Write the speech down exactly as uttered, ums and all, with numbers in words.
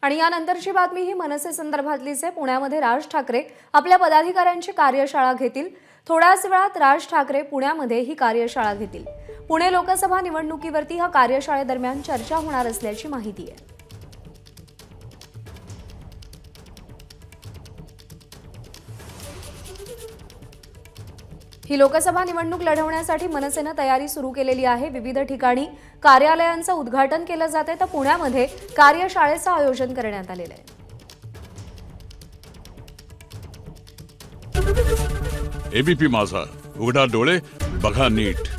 आणि यानंतरची बातमी ही मनसे संदर्भातलीच आहे। पुण्यामध्ये राज ठाकरे आपल्या पदाधिकाऱ्यांची कार्यशाळा घेतील। थोड्याच वेळात राज ठाकरे पुण्यामध्ये ही कार्यशाळा घेतील। पुणे लोकसभा निवडणुकीवरती हा कार्यशाळेदरम्यान चर्चा होणार असल्याची माहिती आहे। ही लोकसभा निवडणूक लढवण्यासाठी मनसेने तयारी सुरू केलेली आहे। विविध ठिकाणी कार्यालयांचं उद्घाटन केलं जाते, तर पुण्यामध्ये कार्यशाळेचं आयोजन करण्यात आलेलं आहे। एबीपी माझा, उघडा डोळे बघा नीट।